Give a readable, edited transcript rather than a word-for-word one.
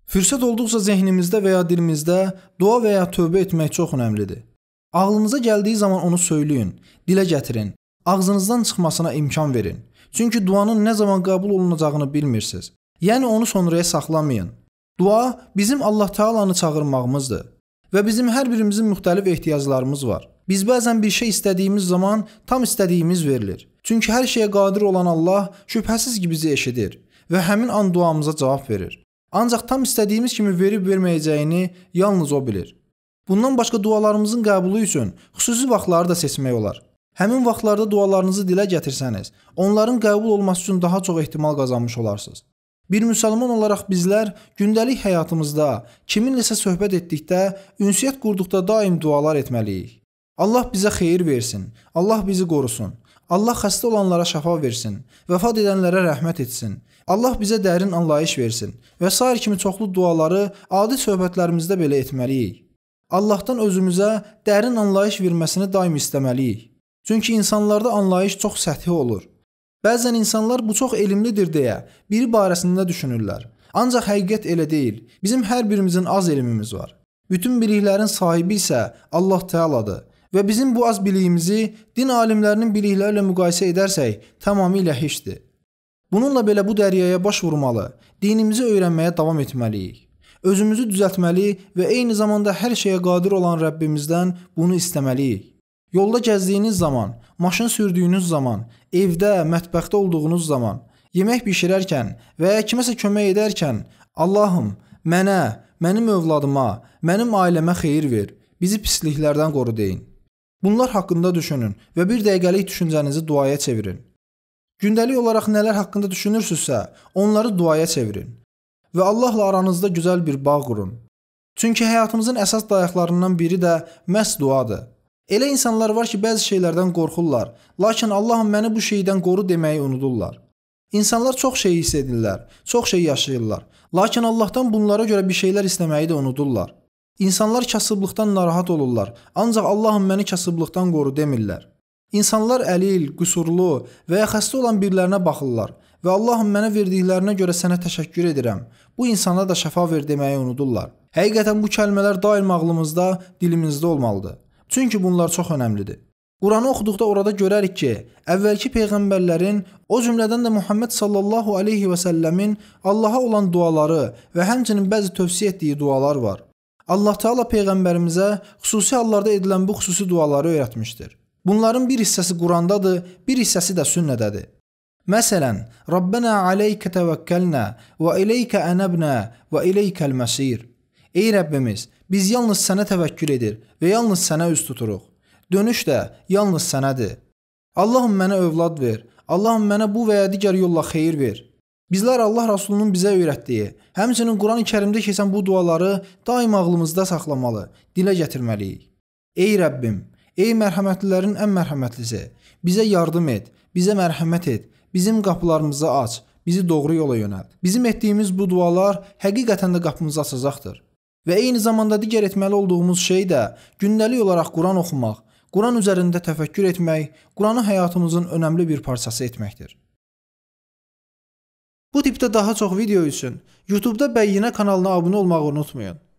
Fürsət olduqca zehnimizdə və ya dilimizdə dua və ya tövbə etmək çox önəmlidir. Ağlınıza gəldiyi zaman onu söyləyin, dilə gətirin, ağzınızdan çıxmasına imkan verin. Çünki duanın nə zaman qəbul olunacağını bilmirsiniz. Yəni onu sonraya saxlamayın. Dua bizim Allah Taala'nı çağırmağımızdır və bizim hər birimizin müxtəlif ehtiyaclarımız var. Biz bəzən bir şey istədiyimiz zaman tam istədiyimiz verilir. Çünki hər şeyə qadir olan Allah şübhəsiz ki bizi eşidir və həmin an duamıza cavab verir. Ancaq tam istədiyimiz kimi verib verməyəcəyini yalnız o bilir. Bundan başqa dualarımızın qəbulu üçün xüsusi vaxtları da seçmək olar. Həmin vaxtlarda dualarınızı dilə gətirsəniz, onların qəbul olması üçün daha çox ehtimal qazanmış olarsınız. Bir müsəlman olaraq bizlər gündəlik həyatımızda kiminləsə söhbət etdikdə, ünsiyyət qurduqda daim dualar etməliyik. Allah bizə xeyir versin, Allah bizi qorusun, Allah xəstə olanlara şəfa versin, vəfat edənlərə rəhmət etsin, Allah bizə dərin anlayış versin və sair kimi çoxlu duaları adi söhbətlərimizdə belə etməliyik. Allahdan özümüzə dərin anlayış verməsini daim istəməliyik. Çünki insanlarda anlayış çox səthi olur. Bəzən insanlar bu çox elmlidir deyə biri barəsində düşünürlər. Ancaq həqiqət elə deyil. Bizim hər birimizin az elmimiz var. Bütün biliklərin sahibi isə Allah Teala'dır və bizim bu az biliyimizi din alimlərinin biliklərlə müqayisə edərsək tamamilə heçdir. Bununla belə bu dəryaya baş vurmalı, dinimizi öyrənməyə davam etməliyik. Özümüzü düzəltməli və eyni zamanda hər şeyə qadir olan Rəbbimizdən bunu istəməliyik. Yolda gəzdiyiniz zaman, maşın sürdüyünüz zaman, evdə, mətbəxdə olduğunuz zaman, yemək bişirərkən və ya kiməsə kömək edərkən Allahım, mənə, mənim övladıma, mənim ailəmə xeyir ver, bizi pisliklərdən qoru deyin. Bunlar haqqında düşünün və bir dəqiqəlik düşüncənizi duaya çevirin. Gündəlik olaraq nələr haqqında düşünürsünüzsə, onları duaya çevirin və Allahla aranızda gözəl bir bağ qurun. Çünki həyatımızın əsas dayaqlarından biri də məhz duadır. Elə insanlar var ki, bəzi şeylərdən qorxurlar, lakin Allahım məni bu şeydən qoru deməyi unudurlar. İnsanlar çox şey hiss edirlər, çox şey yaşayırlar, lakin Allahdan bunlara görə bir şeylər istəməyi də unudurlar. İnsanlar kasıblıqdan narahat olurlar, ancaq Allahım məni kasıblıqdan qoru demirlər. İnsanlar əlil, qüsurlu və ya xəstə olan birilərinə baxırlar və Allahım mənə verdiklərinə görə sənə təşəkkür edirəm, bu insana da şəfa ver deməyi unudurlar. Həqiqətən bu kəlmələr daim ağlımızda, dilimizdə olmalıdır. Çünki bunlar çox önəmlidir. Quranı oxuduqda orada görərik ki, əvvəlki peyğəmbərlərin, o cümlədən də Muhammed sallallahu aleyhi və səlləmin Allaha olan duaları və həmçinin bəzi tövsiyə etdiyi dualar var. Allah Teala peyğəmbərimizə xüsusi hallarda edilən bu xüsusi duaları öyrətmişdir. Bunların bir hissəsi Qurandadır, bir hissəsi də sünnədədir. Məsələn, Rabbena aleykə təvəkkəlnə və ileykə ənəbnə və ileykəl məsir. Ey Rəbbimiz, biz yalnız sənə təvəkkül edir və yalnız sənə üz tuturuq. Dönüş də yalnız sənədir. Allahım mənə övlad ver. Allahım mənə bu və ya digər yolla xeyir ver. Bizlər Allah Rasulunun bizə öyrətdiyi, həmçinin Quran-ı Kərimdə keçən bu duaları daim ağlımızda saxlamalı, dilə gətirməliyik. Ey Rəbbim, ey mərhəmətlilərin ən mərhəmətlisi, bizə yardım et, bizə mərhəmət et, bizim qapılarımızı aç, bizi doğru yola yönəlt. Bizim etdiyimiz bu dualar həqiqətən də qapımızı açacaqdır. Və eyni zamanda digər etməli olduğumuz şey də gündəlik olaraq Quran oxumaq, Quran üzərində təfəkkür etmək, Quranı həyatımızın önəmli bir parçası etməkdir. Bu tipdə daha çox video üçün YouTube'da Bəyyinə kanalına abunə olmağı unutmayın.